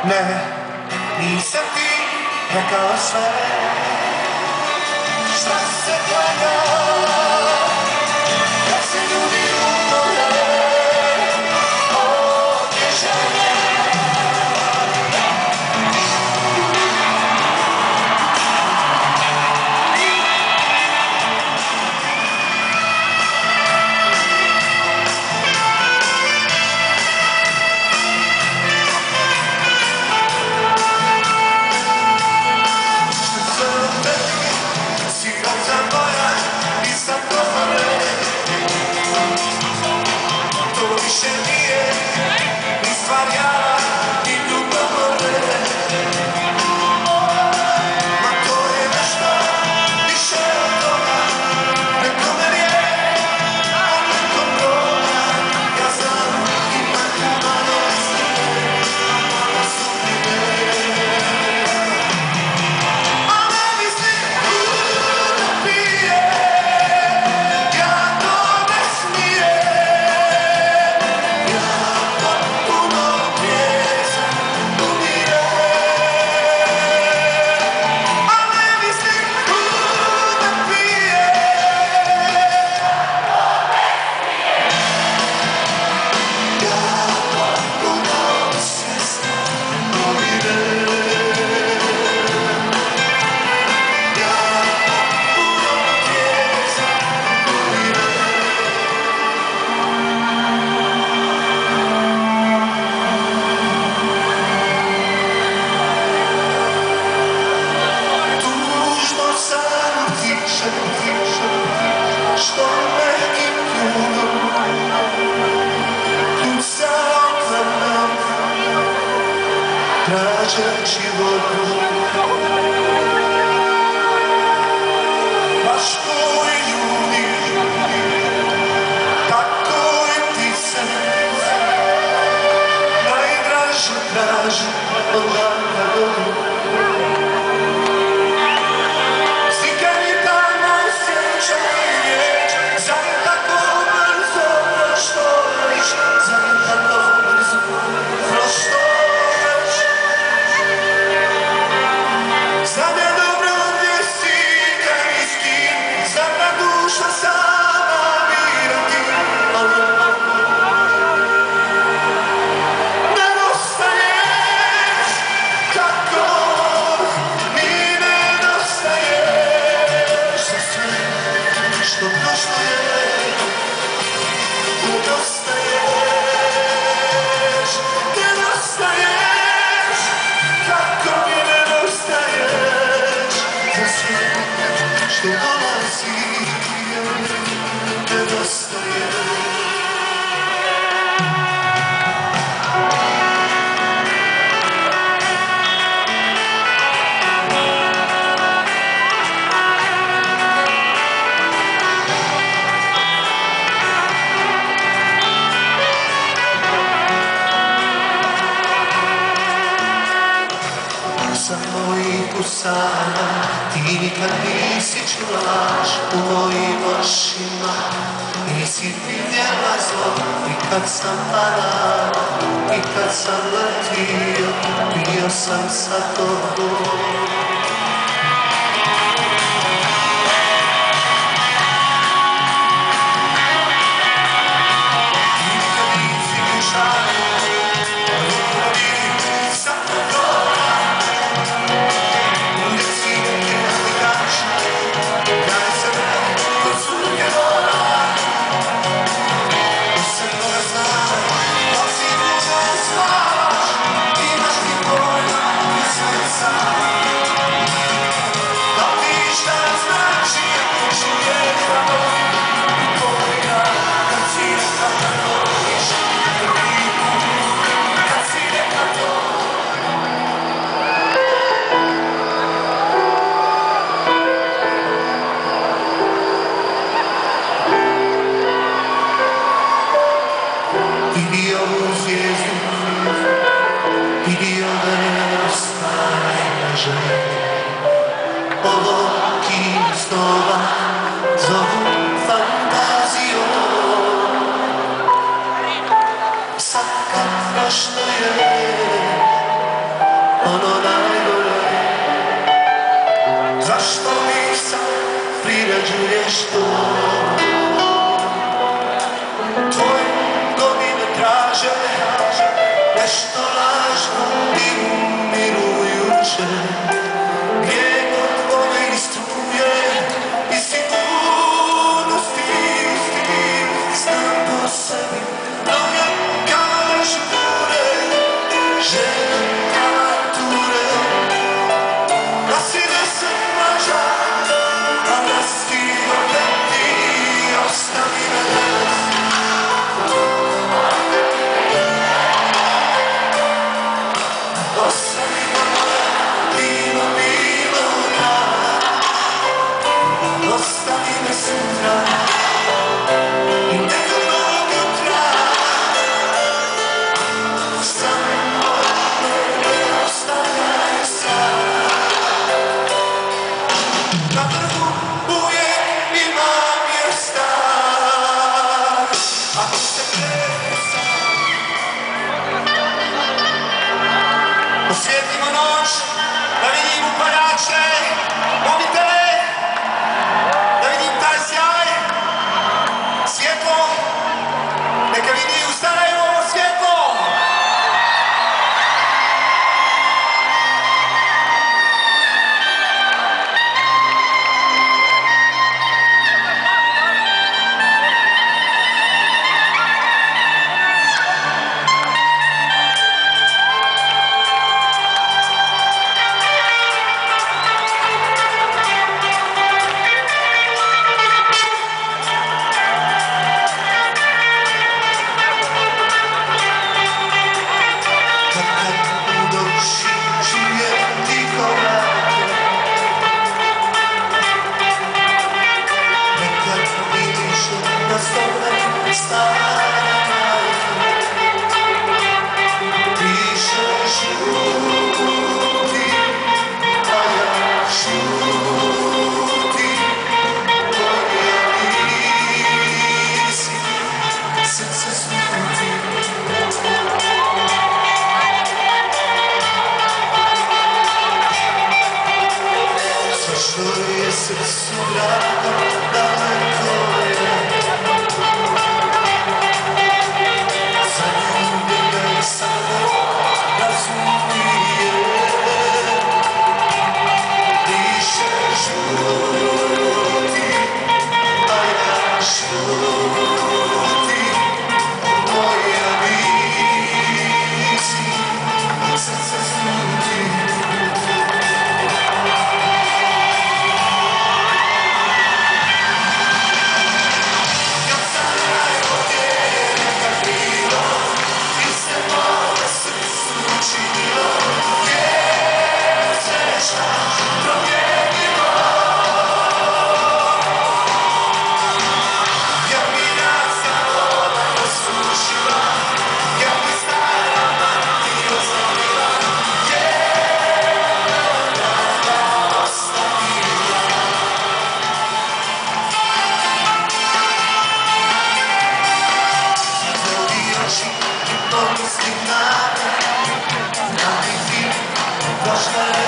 Ne, nisam ti rekao sve šta se gleda kad se ljudi umore od bježanja. Tražem životu baš koji ljudi, tako i ti se najdraže traži od dana do slikanje dana osjećanje, zar je tako brzo prošloš, zar je tako brzo prošloš. Znam ja dobro gdje si, kad i s kim, znam da duša sama bira ti, ali nedostaješ, tako mi nedostaješ, za sve što prošlo je, nedostaješ, nedostaješ, tako mi nedostaješ, za sve što dolazi, nedostaješ. Za mojih usana ti nikad nisi čulaš u mojim očima, nisi vidjela zlo i kad sam padao i kad sam letio, bio sam sa tobom. Vidio da je ostaje ovo kim snova zovu fantazijom. Sad kad prošlo je nešto. Tvoje godine traže nešto lažno i umirujuće. Bijeg od vode i struje i sigurnosti. Znam po sebi, noge kao žure, žene avanture. Da si 10 maža, a da si opet ti, ostavi me danas. Ostavi me moja bilo, bilo dana. Ostavi me sutra i nekog novog jutra. Samo me ostavljaj sada. Na vrhu uvijek ima mjesta. Ako se krenu sam, osvijetlimo noć, da vidim uparače, mobitele, da vidim taj sjaj, svjetlo, neka vidi u Sarajevo svjetlo. Srcu drago, daleko je. Zaljubi me samo, razumije. Diše žuti, a ja šutim. Moja nisi, srce sluti. Došla